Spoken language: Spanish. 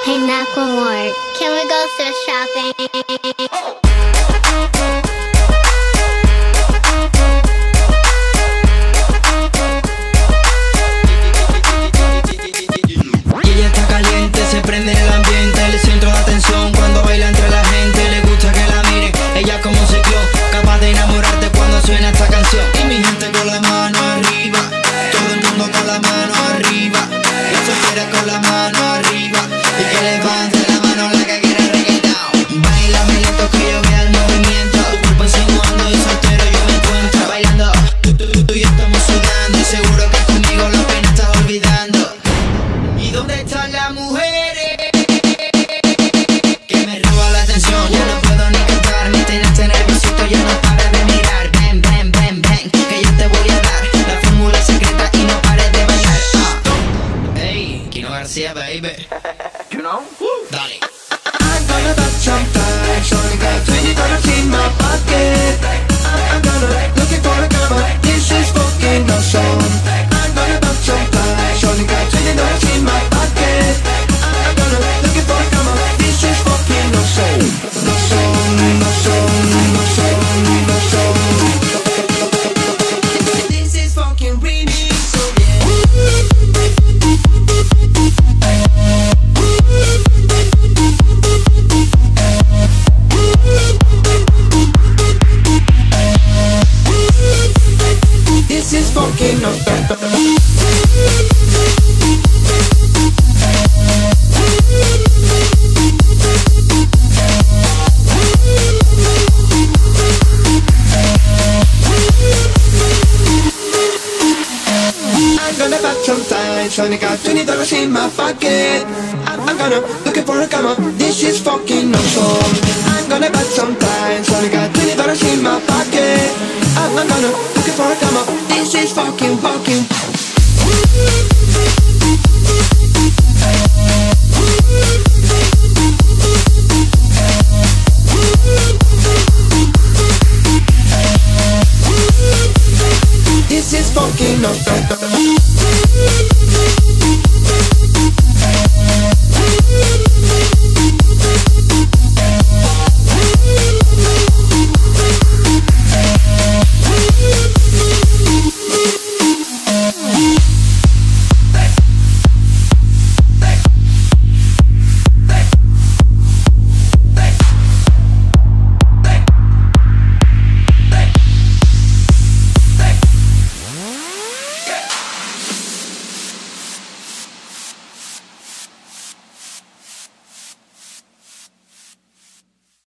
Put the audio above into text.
Hey Macklemore, can we go thrift shopping? Y ella está caliente, se prende el ambiente, el centro de atención cuando baila entre la gente. Le gusta que la miren, ella como un ciclón, capaz de enamorarte cuando suena esta canción. Y mi gente con la mano arriba, todo el mundo con la mano arriba, y soltera con la mano arriba, y que levante la mano la que quiere reggaetón. Bailame lento que yo vea el movimiento, tu cuerpo insinuando y soltero yo me encuentro bailando. Tú y yo estamos sudando y seguro que conmigo la pena estás olvidando. ¿Y dónde están las mujeres que me roban la atención? Ya no puedo ni cantar ni tenerte nerviosito, ya no pares de mirar. Ven, ven, ven, ven, que yo te voy a dar la fórmula secreta y no pares de bailar. Hey, Kino García, baby. You know? Dale. I'm gonna buy some time, only got $20 in my pocket. I'm gonna looking for a come up, this is fucking awesome. I'm gonna buy some time, only got $20 in my pocket. I'm gonna looking for a come up, this is fucking awesome. Awesome, awesome, awesome, awesome. This is fucking really so This is fucking awesome. I'm gonna buy some time, only got $20 in my pocket. I'm gonna looking for a come up, this is fucking awesome. I'm gonna buy some time, only got $20 in my pocket. I'm gonna looking for a come up, this is fucking.